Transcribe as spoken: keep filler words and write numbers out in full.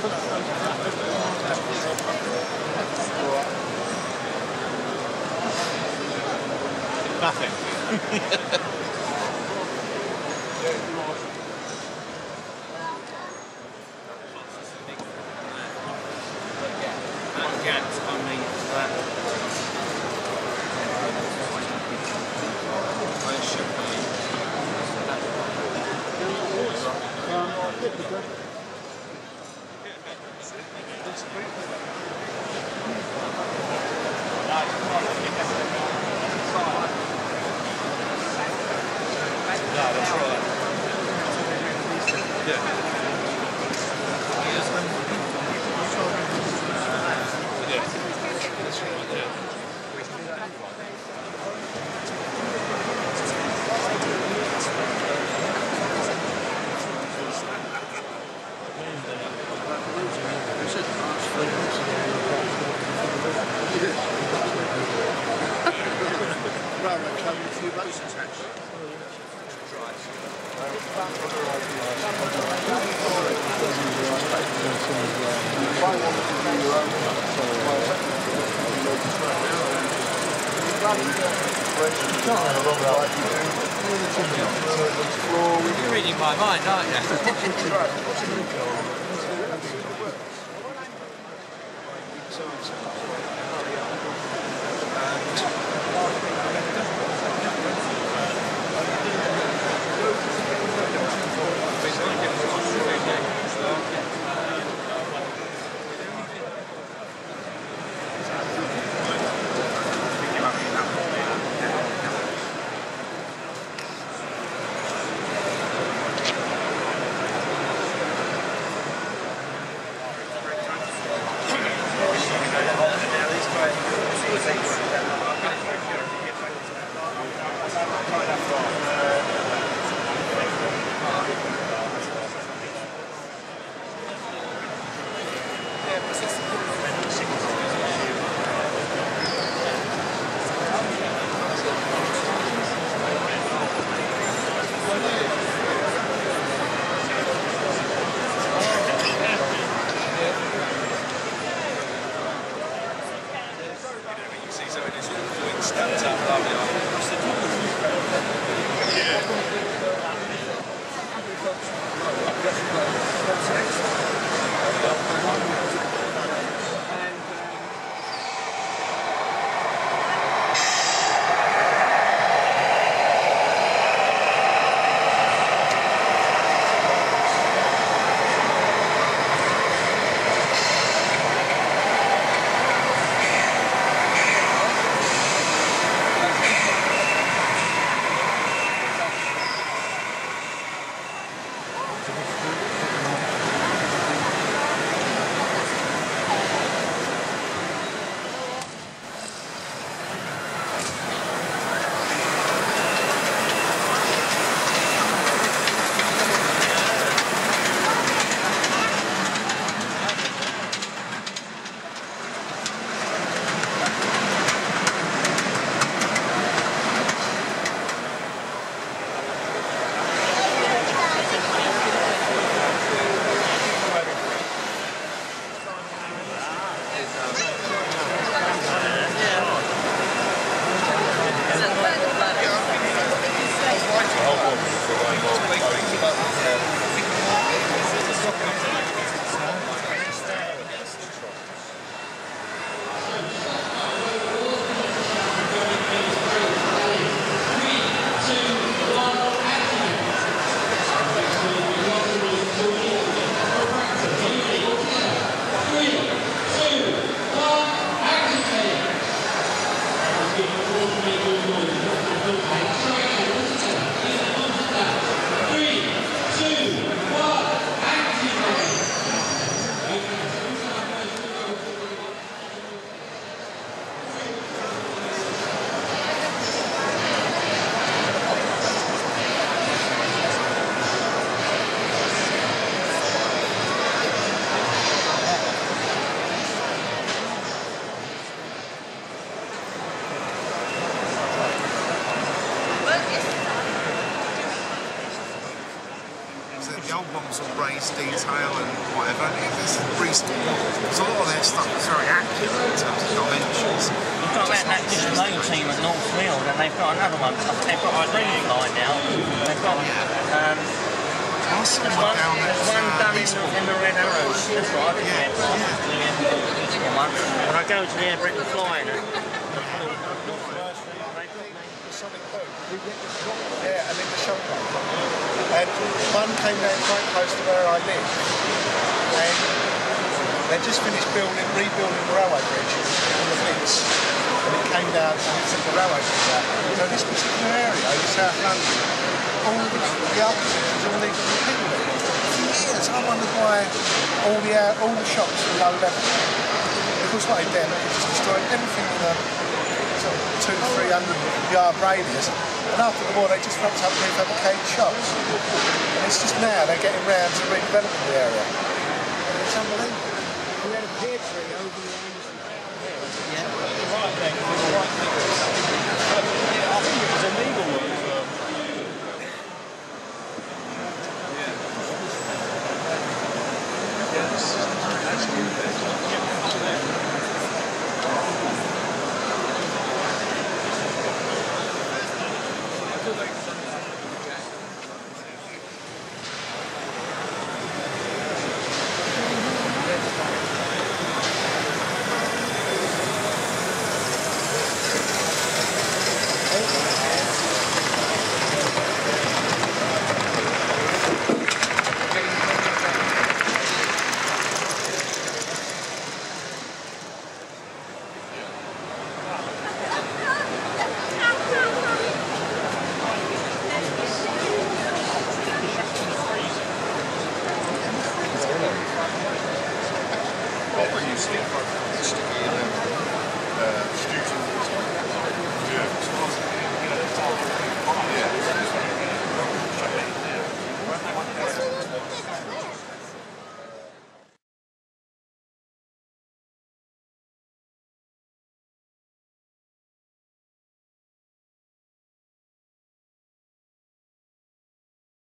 Nothing. You're reading my mind, aren't you? Three, two, one, activate! bombs or raised detail and whatever. It's reasonable because a lot of their stuff is very accurate in terms of dimensions. You've got that, that display team at Northfield, and they've got another one. They've got a three line now. They've got. Um, I saw there's one one, down there's at one uh, done in the, in the Red Arrows. That's right. Yeah, yeah. One. And I go to the Air Britain flying. And, yeah, and in the shoulder. And one came down quite close to where I live, and they just finished building, rebuilding the railway bridge on the Blitz, and it came down and it took the railway bridge out. So this particular area in South London, all the, the architecture is all these little people there. For years, I wondered why all the uh, all the shops were low level. Because what they've done is just destroyed everything in a sort of two, three hundred yard radius. And after the war, they just wrapped up prefabricated shops. And it's just now they're getting round to redeveloping the area. And it's unbelievable. We had a pear tree over the Anderson. yeah. Right there, right there. I think it was illegal.